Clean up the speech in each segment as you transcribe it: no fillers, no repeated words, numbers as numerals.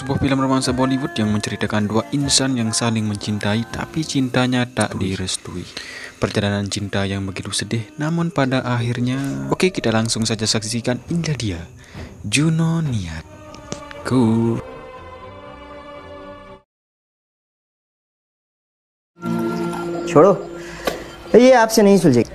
Sebuah film romansa Bollywood yang menceritakan dua insan yang saling mencintai tapi cintanya tak direstui. Perjalanan cinta yang begitu sedih, namun pada akhirnya... Oke, kita langsung saja saksikan. Inilah dia, Juno Niat. Go! छोड़ो, ये आपसे नहीं सुलझेगी।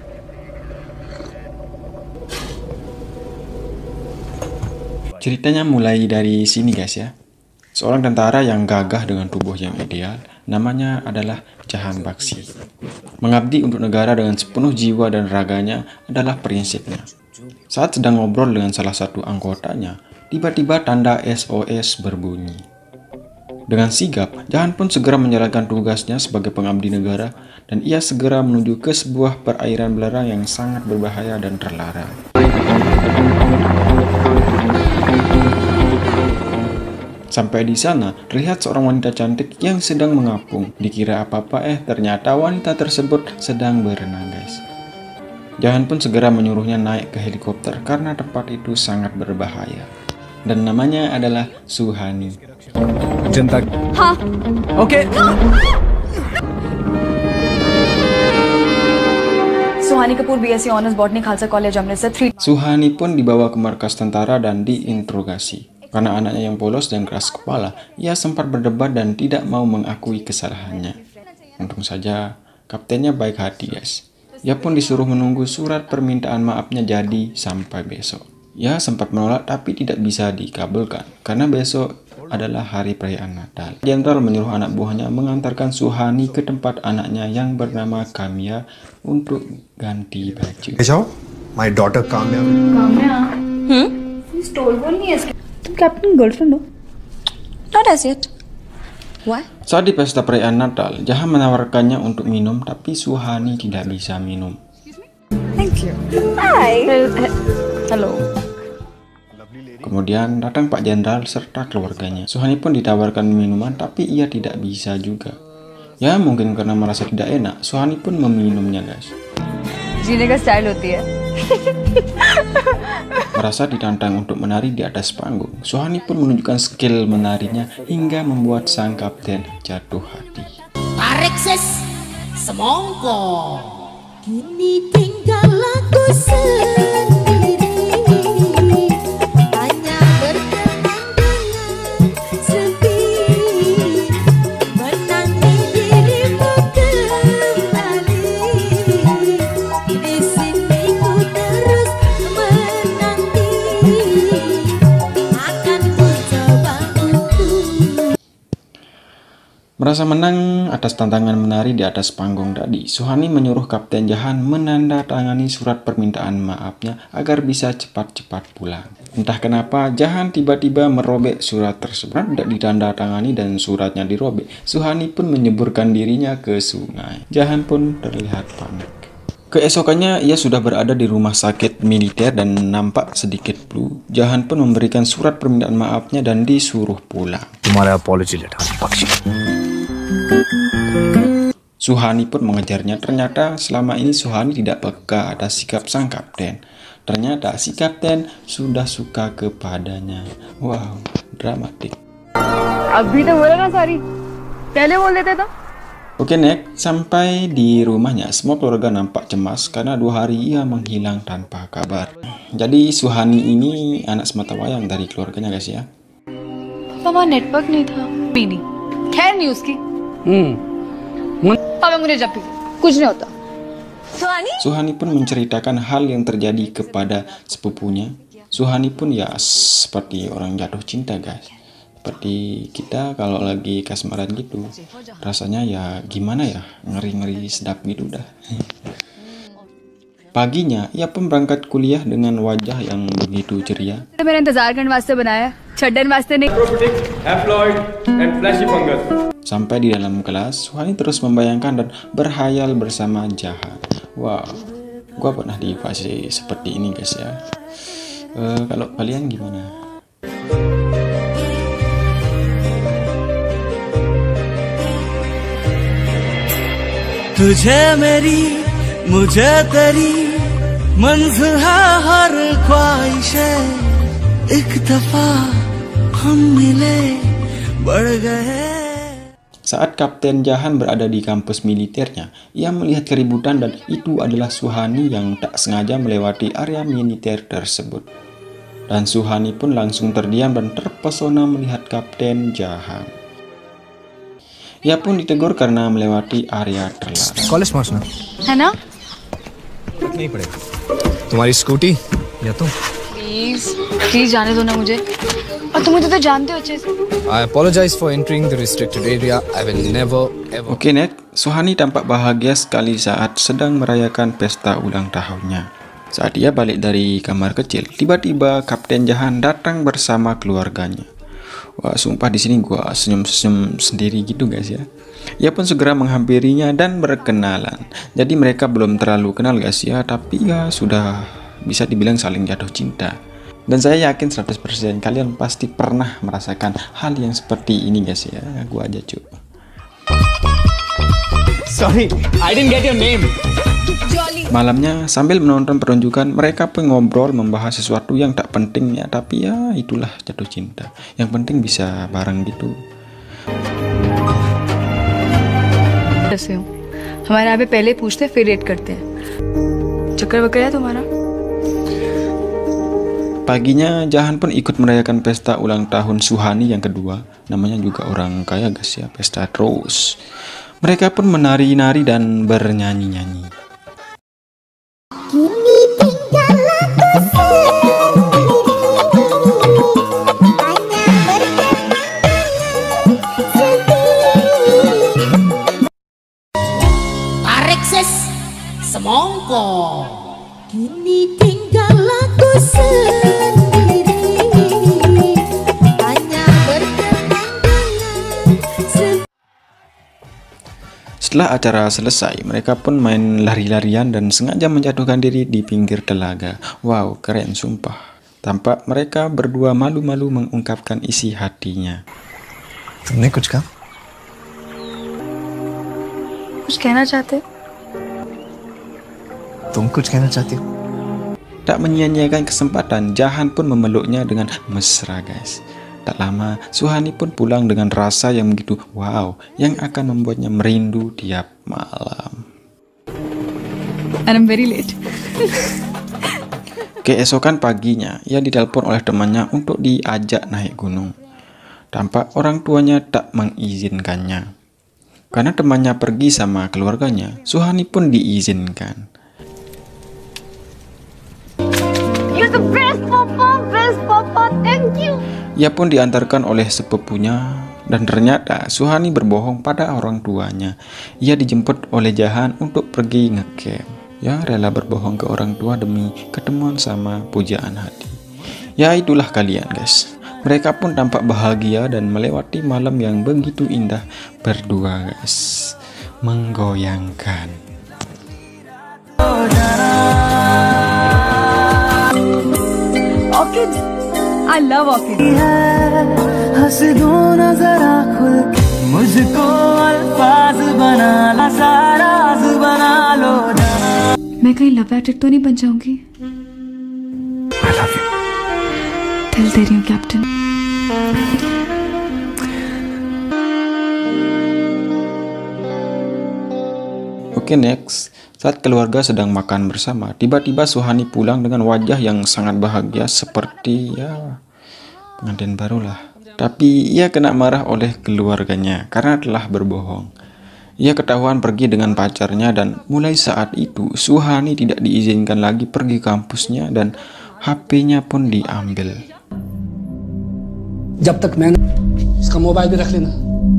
Ceritanya mulai dari sini guys ya. Seorang tentara yang gagah dengan tubuh yang ideal, namanya adalah Jahan Bakshi. Mengabdi untuk negara dengan sepenuh jiwa dan raganya adalah prinsipnya. Saat sedang ngobrol dengan salah satu anggotanya, tiba-tiba tanda SOS berbunyi. Dengan sigap, Jahan pun segera menjalankan tugasnya sebagai pengabdi negara dan ia segera menuju ke sebuah perairan belerang yang sangat berbahaya dan terlarang. Sampai di sana, terlihat seorang wanita cantik yang sedang mengapung. Dikira apa-apa, ternyata wanita tersebut sedang berenang guys. Jahan pun segera menyuruhnya naik ke helikopter karena tempat itu sangat berbahaya. Dan namanya adalah Suhani. जनता हाँ okay Suhani Kapoor BSc honours botany Khalsa college Amritsar 3 Suhani pun dibawa ke markas tentara dan diinterogasi. Karena anaknya yang polos dan keras kepala, ia sempat berdebat dan tidak mau mengakui kesalahannya. Untung saja kaptennya baik hati guys. Ia pun disuruh menunggu surat permintaan maafnya jadi sampai besok. Ia sempat menolak tapi tidak bisa dikabulkan karena besok adalah hari perayaan Natal. Jenderal menyuruh anak buahnya mengantarkan Suhani ke tempat anaknya yang bernama Kamya untuk ganti baju. My daughter Kamya. Captain girlfriend हो not as yet why Saat di pesta perayaan Natal, Jahan menawarkannya untuk minum tapi Suhani tidak bisa minum. Thank you hi hello Kemudian datang Pak Jenderal serta keluarganya. Suhani pun ditawarkan minuman tapi ia tidak bisa juga. Ya mungkin karena merasa tidak enak, Suhani pun meminumnya guys. जीने का स्टाइल होती है Merasa ditantang untuk menari di atas panggung, Suhani pun menunjukkan skill menarinya hingga membuat sang kapten jatuh hati. Tarik sis, semongko. Kini tinggal aku sendiri, hanya berteman dengan sepi, menanti dirimu kembali. Di sini ku terus menanti, akan ku coba untuk. Merasa menang atas tantangan menari di atas panggung tadi, Suhani menyuruh Kapten Jahan menandatangani surat permintaan maafnya agar bisa cepat-cepat pulang. Entah kenapa Jahan tiba-tiba merobek surat tersebut, tidak ditandatangani dan suratnya dirobek. Suhani pun menyeburkan dirinya ke sungai. Jahan pun terlihat panik. Keesokannya ia sudah berada di rumah sakit militer dan nampak sedikit flu. Jahan pun memberikan surat permintaan maafnya dan disuruh pulang. तुम्हारा apology letter पक्षी Suhani pun mengejarnya. Ternyata selama ini Suhani tidak peka atas sikap sang kapten. Ternyata si kapten sudah suka kepadanya. Wow, dramatik. अभी तो बोला ना सॉरी पहले बोल देते तो Oke next, sampai di rumahnya semua keluarga nampak cemas karena 2 hari ia menghilang tanpa kabar. Jadi Suhani ini anak sematawayang dari keluarganya guys ya. पापा network नहीं था पीनी खैर नहीं उसकी पापा मुझे जब भी कुछ नहीं होता सुहानी Suhani pun menceritakan hal yang terjadi kepada sepupunya. Suhani pun ya seperti orang jatuh cinta guys. Seperti kita kalau lagi kasmaran gitu. Rasanya ya gimana ya, ngeri-ngeri sedap gitu dah. Paginya ia pun berangkat kuliah dengan wajah yang begitu ceria. मेरा इंतजार करने वास्ते बनाया छड्डन वास्ते नहीं Sampai di dalam kelas, Suhani terus membayangkan dan berhayal bersama Jahan. Wow, gua pernah di fase seperti ini guys ya. Kalau kalian gimana? तुझे मेरी मुझे तेरी मंज़िल है हर ख्वाहिश एक दफा हम मिले बढ़ गए. Saat Kapten Jahan berada di kampus militernya, ia melihat keributan dan itu adalah Suhani yang tak sengaja melewati area militer tersebut. Dan Suhani pun langsung terdiam dan terpesona melihat Kapten Jahan. Ia pun ditegur karena melewati area terlarang. College पहुंचना है ना? नहीं पड़ेगा. तुम्हारी स्कूटी या तुम? Please please जाने दो ना मुझे. और तुम मुझे तो जानते हो अच्छे से. I apologize for entering the restricted area. I will never ever. Oke, next. Suhani tampak bahagia sekali saat sedang merayakan pesta ulang tahunnya. Saat ia balik dari kamar kecil, tiba-tiba Kapten Jahan datang bersama keluarganya. Wah, sumpah di sini gua senyum-senyum sendiri gitu guys ya. Ia pun segera menghampirinya dan berkenalan. Jadi mereka belum terlalu kenal guys ya, tapi ya sudah bisa dibilang saling jatuh cinta. Dan saya yakin 100% kalian pasti pernah merasakan hal yang seperti ini guys ya. Gua aja cuy. Sorry, I didn't get your name. Malamnya sambil menonton pertunjukan, mereka pun ngobrol membahas sesuatu yang tak penting ya, tapi ya itulah jatuh cinta. Yang penting bisa bareng gitu. ऐसे हो हमारे यहाँ पे पहले पूछते फिर रेट करते हैं. चक्कर वक्कर है तुम्हारा? Paginya Jahan pun ikut merayakan pesta ulang tahun Suhani yang kedua. Namanya juga orang kaya guys ya, pesta terus. Mereka pun menari-nari dan bernyanyi-nyanyi. Kini tinggal aku Tarik sis, semongko. Kini tinggal aku sendiri, hanya berkepanjangan. Setelah acara selesai, mereka pun main lari-larian dan sengaja menjatuhkan diri di pinggir telaga. Wow, keren sumpah. Tampak mereka berdua malu-malu mengungkapkan isi hatinya. तुमने कुछ कहा? कुछ कहना चाहते? तुम कुछ कहना चाहती हो? Tak menyia-nyiakan kesempatan, Jahan pun memeluknya dengan mesra guys. Tak lama, Suhani pun pulang dengan rasa yang begitu wow, yang akan membuatnya merindu tiap malam. And I'm very late. Keesokan paginya, ia ditelepon oleh temannya untuk diajak naik gunung. Tampak orang tuanya tak mengizinkannya. Karena temannya pergi sama keluarganya, Suhani pun diizinkan. You're the best papa, thank you. Ia pun diantarkan oleh sepupunya dan ternyata Suhani berbohong pada orang tuanya. Ia dijemput oleh Jahan untuk pergi ngecamp. Ya, rela berbohong ke orang tua demi ketemuan sama pujaan hati. Ya, itulah kalian guys. Mereka pun tampak bahagia dan melewati malam yang begitu indah berdua guys. Menggoyangkan. Orchid. I love orchid. हंस दो ना जरा खुल के, मुझको अल्फाज बना ला, सारा राज बना लो ना. मैं कहीं लव एडिक्ट तो नहीं बन जाऊंगी? I love you. दिल दे रही हूँ captain. Oke, next. Saat keluarga sedang makan bersama, tiba-tiba Suhani pulang dengan wajah yang sangat bahagia seperti ya pengantin baru lah. Tapi ia kena marah oleh keluarganya karena telah berbohong. Ia ketahuan pergi dengan pacarnya dan mulai saat itu Suhani tidak diizinkan lagi pergi kampusnya dan HP-nya pun diambil. जब तक मैं इसका मोबाइल भी रख लेना.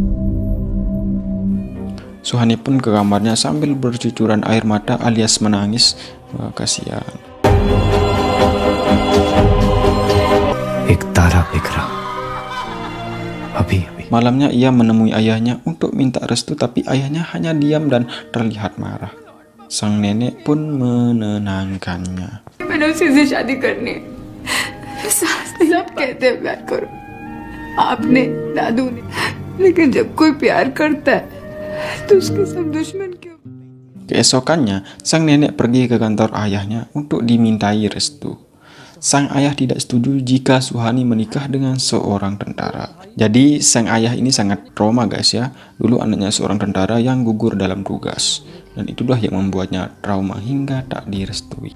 Suhani pun ke kamarnya sambil bercucuran air mata alias menangis. Wah, kasihan. एक तारा बिखरा अभी अभी. Malamnya ia menemui ayahnya untuk minta restu, tapi ayahnya hanya diam dan terlihat marah. Sang nenek pun menenangkannya. मैंने उसी से शादी करनी है. सास ने सब कहते हैं प्यार करो, आपने, दादू ने, लेकिन जब कोई प्यार करता है तो उसके सब दुश्मन क्यों? Keesokannya, sang nenek pergi ke kantor ayahnya untuk dimintai restu. sang ayah tidak setuju jika Suhani menikah dengan seorang tentara. Jadi sang ayah ini sangat trauma guys ya. Dulu anaknya seorang tentara yang gugur dalam tugas. Dan itulah yang membuatnya trauma hingga tak direstui.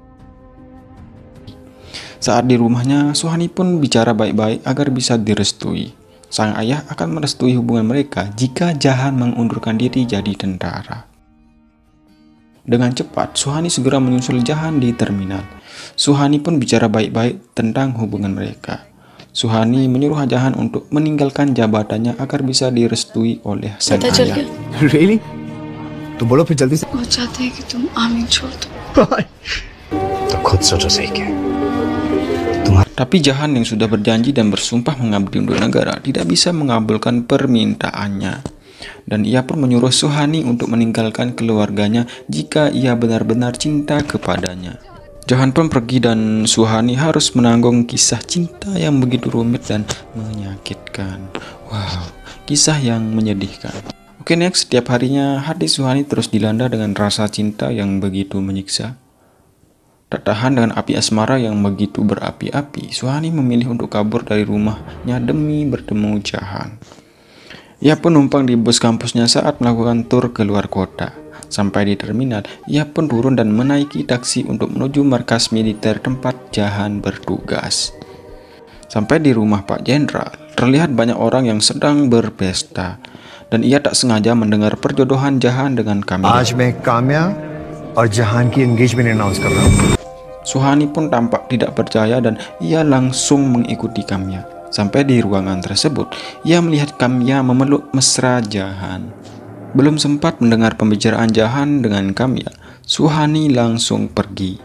Saat di rumahnya, Suhani pun bicara baik-baik agar bisa direstui. Sang ayah akan merestui hubungan mereka jika Jahan mengundurkan diri jadi tentara. Dengan cepat, Suhani segera menyusul Jahan di terminal. Suhani pun bicara baik-baik tentang hubungan mereka. Suhani menyuruh Jahan untuk meninggalkan jabatannya agar bisa direstui oleh sang ayah. Really? तो बोलो फिर जल्दी से। वो चाहते हैं कि तुम आमीन छोड़ दो। तो खुद सोचो सही क्या। Tapi Jahan yang sudah berjanji dan bersumpah mengabdi untuk negara tidak bisa mengabulkan permintaannya. Dan ia pun menyuruh Suhani untuk meninggalkan keluarganya jika ia benar-benar cinta kepadanya. Jahan pun pergi dan Suhani harus menanggung kisah cinta yang begitu rumit dan menyakitkan. Wow, kisah yang menyedihkan. Oke, next, setiap harinya hati Suhani terus dilanda dengan rasa cinta yang begitu menyiksa. Tak tahan dengan api asmara yang begitu berapi-api, Suhani memilih untuk kabur dari rumahnya demi bertemu Jahan. Ia pun numpang di bus kampusnya saat melakukan tur ke luar kota. Sampai di terminal, ia pun turun dan menaiki taksi untuk menuju markas militer tempat Jahan bertugas. Sampai di rumah Pak Jenderal, terlihat banyak orang yang sedang berpesta. Dan ia tak sengaja mendengar perjodohan Jahan dengan Kamya. आज मैं काम्या और जहान की engagement announce कर रहा हूँ। Suhani pun tampak tidak percaya dan ia langsung mengikuti Kamya. Sampai di ruangan tersebut, ia melihat Kamya memeluk mesra Jahan. Belum sempat mendengar pembicaraan Jahan dengan Kamya, Suhani langsung pergi.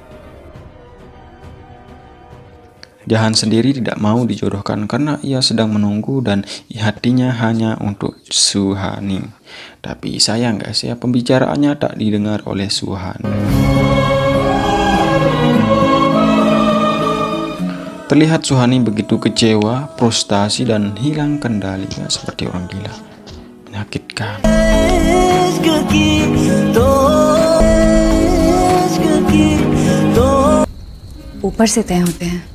Jahan sendiri tidak mau dijodohkan karena ia sedang menunggu dan hatinya hanya untuk Suhani. Tapi sayang guys ya, pembicaraannya tak didengar oleh Suhani. Terlihat Suhani begitu kecewa, frustasi dan hilang kendalinya seperti orang gila. Menyakitkan. ऊपर से तय होते हैं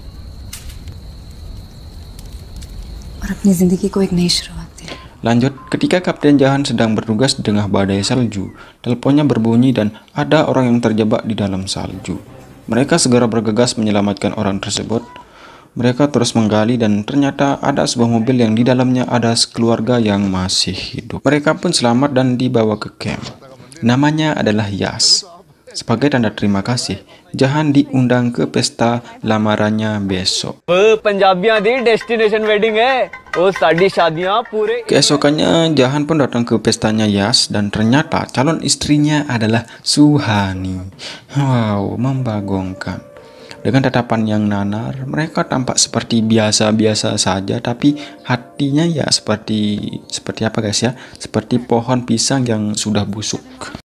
और अपनी जिंदगी को एक नई शुरुआत है। Lanjut, ketika Kapten Jahan sedang bertugas di tengah badai salju, teleponnya berbunyi dan ada orang yang terjebak di dalam salju. Mereka segera bergegas menyelamatkan orang tersebut. Mereka terus menggali dan ternyata ada sebuah mobil yang di dalamnya ada keluarga yang masih hidup. Mereka pun selamat dan dibawa ke camp. Namanya adalah Yas. Sebagai tanda terima kasih, Jahan diundang ke pesta lamarannya besok. पंजाबियां दी destination wedding है वो साडी शादियां पूरे Keesokannya Jahan pun datang ke pestanya Yas dan ternyata calon istrinya adalah Suhani. Wow, membagongkan. Dengan tatapan yang nanar, mereka tampak seperti biasa-biasa saja, tapi hatinya ya seperti apa guys ya? Seperti pohon pisang yang sudah busuk.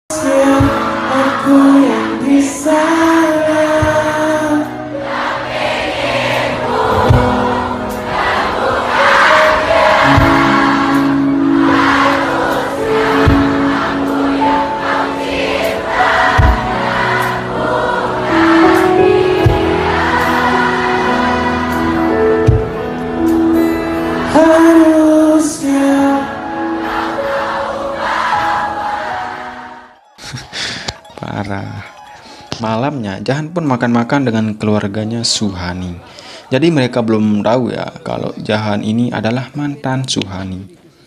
Parah. Malamnya Jahan pun makan-makan dengan keluarganya Suhani. Jadi mereka belum tahu ya kalau Jahan ini adalah mantan Suhani.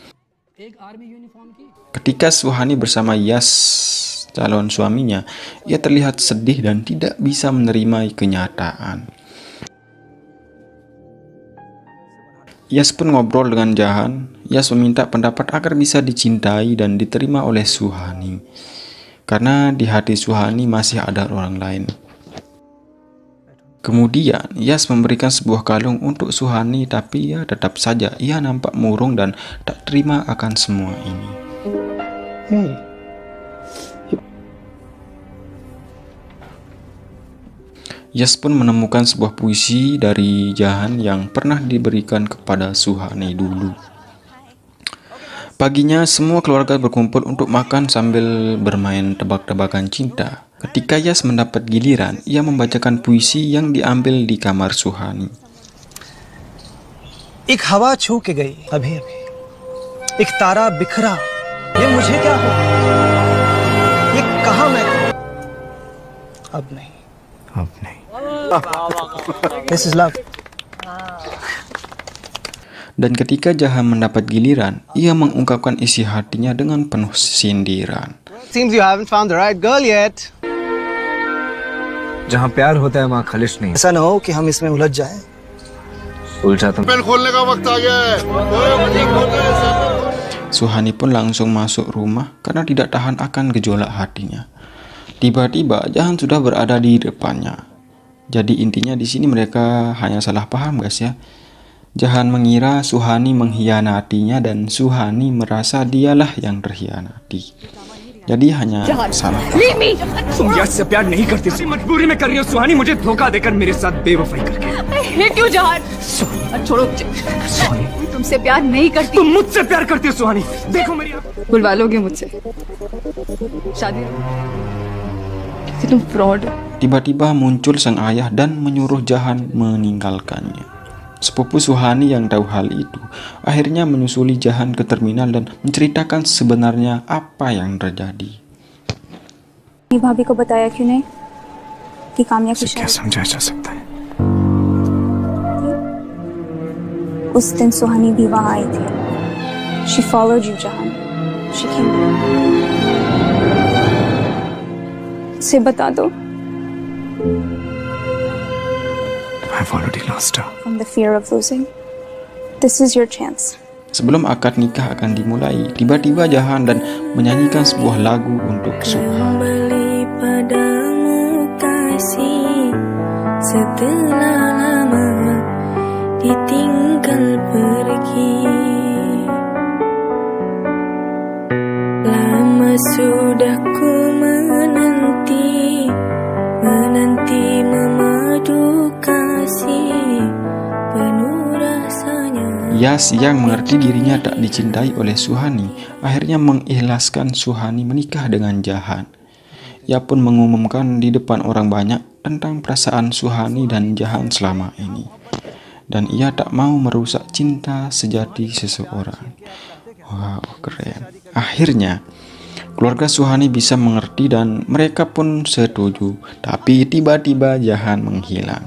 Ketika Suhani bersama Yas, calon suaminya, ia terlihat sedih dan tidak bisa menerima kenyataan. Yas pun ngobrol dengan Jahan. Yas meminta pendapat agar bisa dicintai dan diterima oleh Suhani. Karena di hati Suhani masih ada orang lain. Kemudian Yas memberikan sebuah kalung untuk Suhani, tapi ya tetap saja ia nampak murung dan tak terima akan semua ini. Yas pun menemukan sebuah puisi dari Jahan yang pernah diberikan kepada Suhani dulu. Paginya semua keluarga berkumpul untuk makan sambil bermain tebak-tebakan cinta. Ketika Yas mendapat giliran, ia membacakan puisi yang diambil di kamar Suhani. एक हवा छू के गई अभी अभी, एक तारा बिखरा, ये मुझे क्या हो, ये कहा मैं अब नहीं, this is love. Dan ketika Jahan mendapat giliran, ia mengungkapkan isi hatinya dengan penuh sindiran. Seems you haven't found the right girl yet. जहाँ प्यार होता है वहाँ खलिश नहीं। ऐसा ना हो कि हम इसमें उलझ जाएं। उलझा तो Suhani pun langsung masuk rumah karena tidak tahan akan gejolak hatinya. Tiba-tiba Jahan sudah berada di depannya. Jadi intinya di sini mereka hanya salah paham guys ya. Jahan mengira Suhani mengkhianatinya dan Suhani merasa dialah yang terkhianati. Jadi hanya salah paham. तुम यश से प्यार नहीं करती, मजबूरी में कर रही हो सुहानी, मुझे धोखा देकर मेरे साथ बेवफाई करके। क्यों जहान? छोड़ो, तुमसे प्यार नहीं करती। तुम मुझसे प्यार करती हो सुहानी, देखो मेरी बुलवा लोगे मुझसे शादी? तुम फ्रॉड हो। Tiba-tiba muncul sang ayah dan menyuruh Jahan meninggalkannya. Sepupu Suhani yang tahu hal itu akhirnya menyusuli Jahan ke terminal dan menceritakan sebenarnya apa yang terjadi. भाभी को बताया क्यों नहीं कि कामयाब की क्या समझाया जा सकता है? उस दिन सुहानी भी वहाँ आई थी। She followed you, Jahan. She came back. से बता दो। I've already lost her. From the fear of losing, this is your chance. Sebelum akad nikah akan dimulai, tiba-tiba Jahan dan menyanyikan sebuah lagu untuk Suhani. Padamu kasih, setelah lama ditinggal pergi, lama sudah ku menanti memadu kasih penuh rasanya. Yas yang mengerti dirinya tak dicintai oleh Suhani akhirnya mengikhlaskan Suhani menikah dengan Jahan. Ia pun mengumumkan di depan orang banyak tentang perasaan Suhani dan Jahan selama ini. Dan ia tak mau merusak cinta sejati seseorang. Wow, keren. Akhirnya, keluarga Suhani bisa mengerti dan mereka pun setuju. Tapi tiba-tiba Jahan menghilang.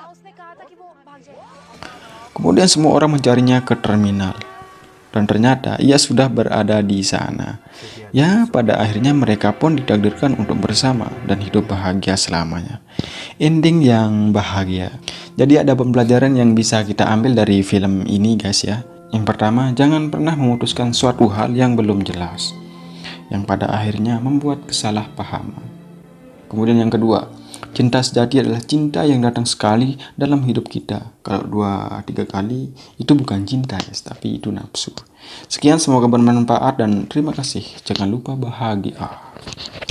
Kemudian semua orang mencarinya ke terminal. Dan ternyata ia sudah berada di sana. Ya, pada akhirnya mereka pun ditakdirkan untuk bersama dan hidup bahagia selamanya. Ending yang bahagia. Jadi ada pembelajaran yang bisa kita ambil dari film ini guys ya. Yang pertama, jangan pernah memutuskan suatu hal yang belum jelas, yang pada akhirnya membuat kesalahpahaman. Kemudian yang kedua, cinta sejati adalah cinta yang datang sekali dalam hidup kita. Kalau 2-3 kali itu bukan cinta guys, tapi itu nafsu. Sekian, semoga bermanfaat dan terima kasih. Jangan lupa bahagia.